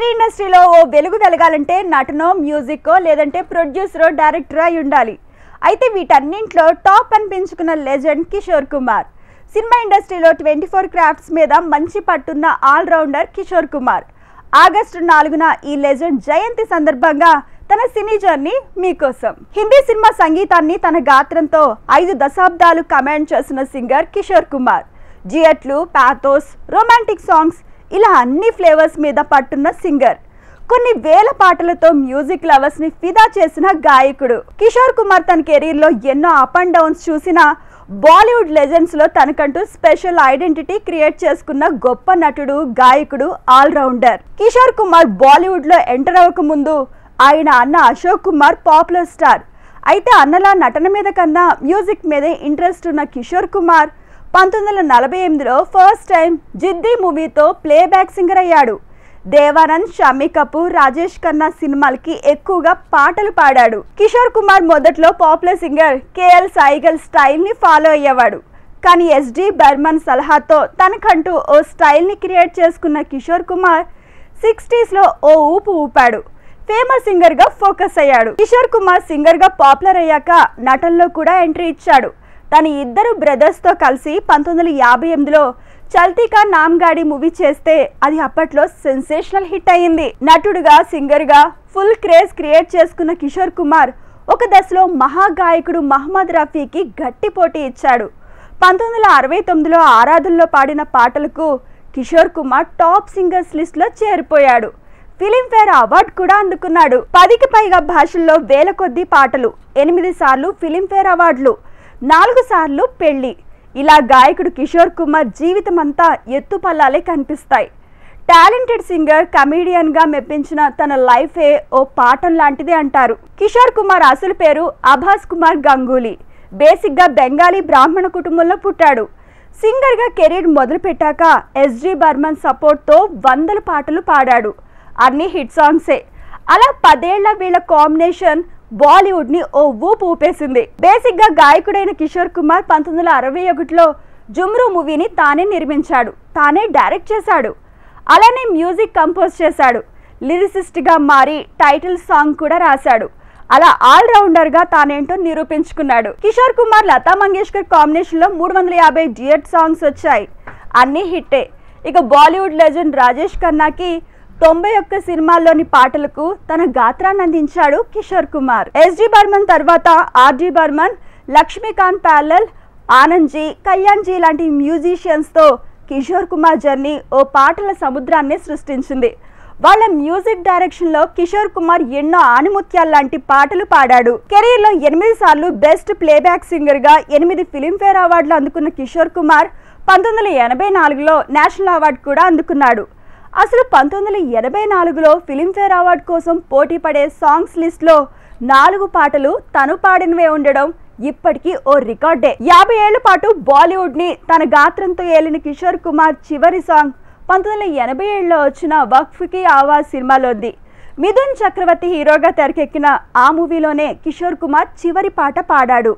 సినీ ఇండస్ట్రీలో ఓ వెలుగు వెలగాలంటే నటనో మ్యూజిక్కో లేదంటే ప్రొడ్యూసరో డైరెక్టరో అయి ఉండాలి. అయితే వీటన్నింటిలో టాప్ అనిపించుకున్న లెజెండ్ కిషోర్ కుమార్. సినిమా ఇండస్ట్రీలో 24 క్రాఫ్ట్స్ మీద మంచి పట్టున్న ఆల్రౌండర్ కిషోర్ కుమార్. ఆగస్టు 4న ఈ లెజెండ్ జయంతి సందర్భంగా తన సినీ జర్నీ మీకోసం. హిందీ సినిమా సంగీతాన్ని తన గాత్రంతో 5 దశాబ్దాలు కమాండ్ చేసిన సింగర్ కిషోర్ కుమార్. జియట్లు, పాథోస్, రొమాంటిక్ సాంగ్స్ ఇలా అన్ని ఫ్లేవర్స్ మీద పట్టున్న సింగర్. కొన్ని వేల పాటలతో మ్యూజిక్ లవర్స్ ని ఫిదా చేసిన గాయకుడు. కిషోర్ కుమార్ తన కెరీర్ లో ఎన్నో అప్ అండ్ డౌన్స్ చూసిన బాలీవుడ్ లెజెండ్స్ లో తనకంటూ స్పెషల్ ఐడెంటిటీ క్రియేట్ చేసుకున్న గొప్ప నటుడు, గాయకుడు, ఆల్రౌండర్. కిషోర్ కుమార్ బాలీవుడ్ లో ఎంటర్ అవ్వక ముందు ఆయన అన్న అశోక్ కుమార్ పాపులర్ స్టార్. అయితే అన్నలా నటన మీద కన్నా మ్యూజిక్ మీదే ఇంట్రెస్ట్ ఉన్న కిషోర్ కుమార్ 1948లో ఫస్ట్ టైం జిద్ది మూవీతో ప్లేబ్యాక్ సింగర్ అయ్యాడు. దేవానంద్, షమ్మి కపూర్, రాజేష్ ఖన్నా సినిమాలకి ఎక్కువగా పాటలు పాడాడు. కిషోర్ కుమార్ మొదట్లో popular singer KL Saigal style ని ఫాలో అయ్యేవాడు. కానీ ఎస్డి బర్మన్ సలహాతో తనకంటూ ఓ స్టైల్ ని క్రియేట్ చేసుకున్న కిషోర్ కుమార్ 60sలో ఓ ఊపు ఊపాడు. ఫేమస్ సింగర్ గా ఫోకస్ అయ్యాడు. కిషోర్ కుమార్ సింగర్ గా పాపులర్ అయ్యాక నటనలో కూడా ఎంట్రీ ఇచ్చాడు. తన ఇద్దరు బ్రదర్స్ తో కలిసి 1958లో చల్తీకా నామ్ గాడి మూవీ చేస్తే అది అప్పట్లో సెన్సేషనల్ హిట్ అయ్యింది. నటుడుగా, సింగర్ గా ఫుల్ క్రేజ్ క్రియేట్ చేసుకున్న కిషోర్ కుమార్ ఒక దశలో మహాగాయకుడు మహమ్మద్ రఫీకి గట్టి పోటీ ఇచ్చాడు. 1969లో ఆరాధనలో పాడిన పాటలకు Kishore Kumar top singers list లో చేరిపోయాడు. ఫిలింఫేర్ అవార్డు కూడా అందుకున్నాడు. 10కి పైగా భాషల్లో వేల కొద్ది పాటలు, 8 సార్లు ఫిలింఫేర్ అవార్డులు, 4 సార్లు పెళ్లి. ఇలా గాయకుడు కిషోర్ కుమార్ జీవితం అంతా ఎత్తుపల్లాలే కనిపిస్తాయి. టాలెంటెడ్ సింగర్, కమీడియన్ గా మెప్పించిన తన లైఫే ఓ పాఠం లాంటిది అంటారు. కిషోర్ కుమార్ అసలు పేరు అభాస్ కుమార్ గంగూలీ. బేసిక్ గా బెంగాలీ బ్రాహ్మణ కుటుంబంలో పుట్టాడు. సింగర్ గా కెరీర్ మొదలు పెట్టాక ఎస్డి బర్మన్ సపోర్ట్ తో 100 పాటలు పాడాడు. అన్ని హిట్ సాంగ్సే. అలా 10 ఏళ్ల వీళ్ళ కాంబినేషన్ బాలీవుడ్ ని ఓ ఊపు ఊపేసింది. బేసిక్ గా గాయకుడైన కిషోర్ కుమార్ 1961లో జుమ్రూ మూవీని తానే నిర్మించాడు, తానే డైరెక్ట్ చేశాడు. అలానే మ్యూజిక్ కంపోజ్ చేశాడు. లిరిసిస్ట్ గా మారి టైటిల్ సాంగ్ కూడా రాశాడు. అలా ఆల్రౌండర్ గా తానేంటో నిరూపించుకున్నాడు. కిషోర్ కుమార్, లతా మంగేష్కర్ కాంబినేషన్ లో 350 డ్యూయట్ సాంగ్స్ వచ్చాయి. అన్ని హిట్టే. ఇక బాలీవుడ్ లెజెండ్ రాజేష్ ఖన్నాకి 91 సినిమాల్లోని పాటలకు తన గాత్రాన్ని అందించాడు కిషోర్ కుమార్. ఎస్డి బర్మన్ తర్వాత ఆర్డి బర్మన్, లక్ష్మీకాంత్ ప్యాలల్, ఆనంద్, కళ్యాణ్జీ లాంటి మ్యూజిషియన్స్ తో కిషోర్ కుమార్ జర్నీ ఓ పాటల సముద్రాన్ని సృష్టించింది. వాళ్ళ మ్యూజిక్ డైరెక్షన్ లో కిషోర్ కుమార్ ఎన్నో ఆణిముత్యాల లాంటి పాటలు పాడాడు. కెరీర్ లో 8 సార్లు బెస్ట్ ప్లేబ్యాక్ సింగర్ గా 8 ఫిలింఫేర్ అవార్డులు అందుకున్న కిషోర్ కుమార్ 1984లో నేషనల్ అవార్డు కూడా అందుకున్నాడు. అసలు 1984లో ఫిలింఫేర్ అవార్డు కోసం పోటీ పడే సాంగ్స్ లిస్ట్ లో 4 పాటలు తను పాడినవే ఉండడం ఇప్పటికీ ఓ రికార్డే. 50 ఏళ్ల పాటు బాలీవుడ్ ని తన గాత్రంతో ఏలిన కిషోర్ కుమార్ చివరి సాంగ్ 1987లో వచ్చిన వక్ఫ్ కి ఆవాజ్ సినిమాలోది. మిథున్ చక్రవర్తి హీరోగా తెరకెక్కిన ఆ మూవీలోనే కిషోర్ కుమార్ చివరి పాట పాడాడు.